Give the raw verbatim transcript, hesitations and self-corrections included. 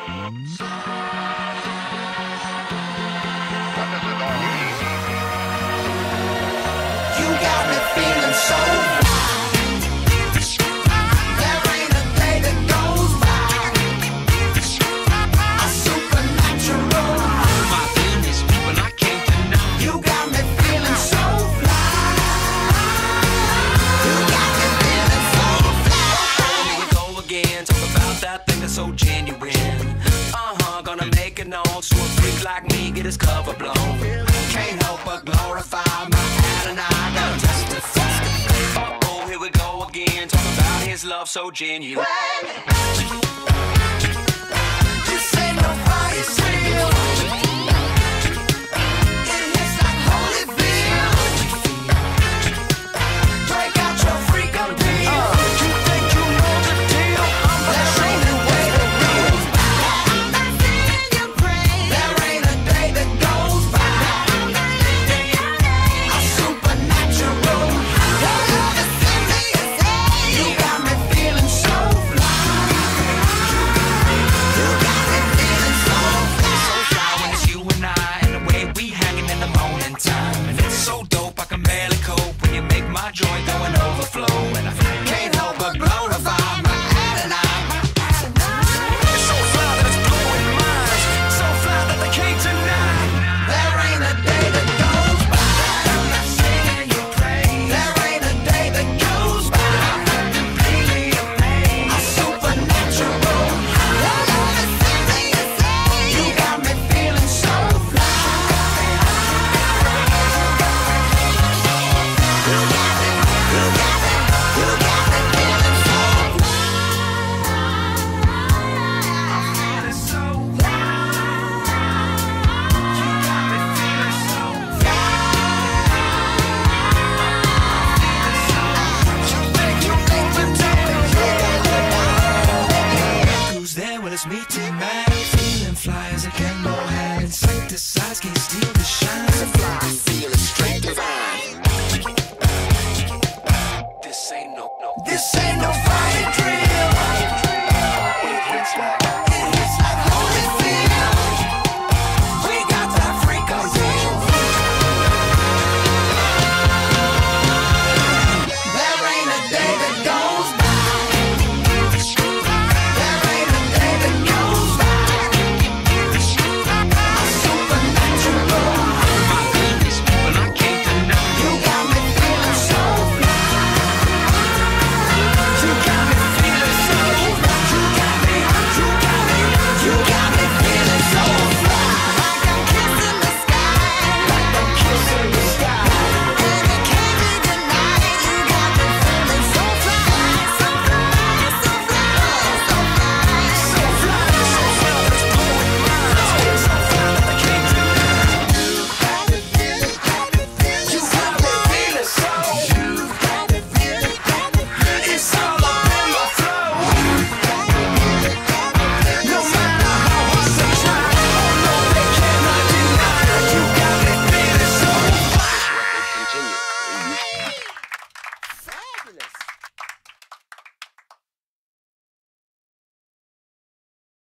You got me feeling so fly. There ain't a day that goes by. A supernatural. Oh my goodness, people, I can't deny. You got me feeling so fly. You got me feeling so fly. Here we go again, talk about that thing that's so genuine. Uh-huh, gonna make it known, so a freak like me get his cover blown. Can't help but glorify my Adonai, gotta testify. Uh-oh, here we go again, talk about his love so genuine.